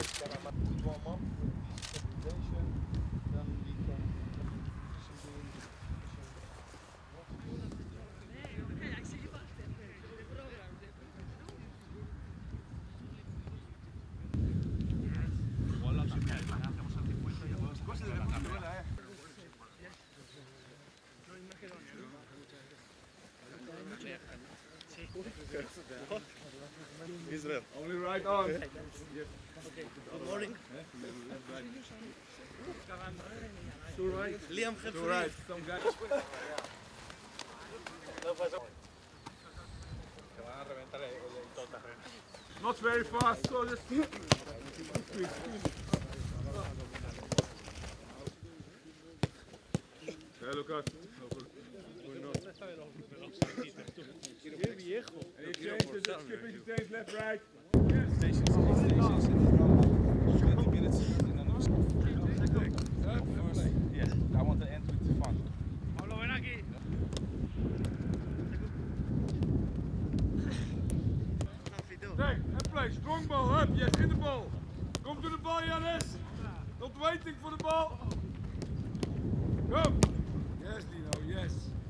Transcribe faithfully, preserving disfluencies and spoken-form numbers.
warm up with stabilization, then we can pushing in, Israel. Only right arm. Good morning. Two right. Liam Two right. Some guy. Not very fast, so just. Okay, Lucas. And you change it, just skip it, you change left, right. Yes. Stations, stations in the front. twenty minutes in an hour. Yes, I want to end with fun. Hey, and play, strong ball, up, yes, in the ball. Come to the ball, Jannes. Not waiting for the ball. Come. Yes, Dino, yes.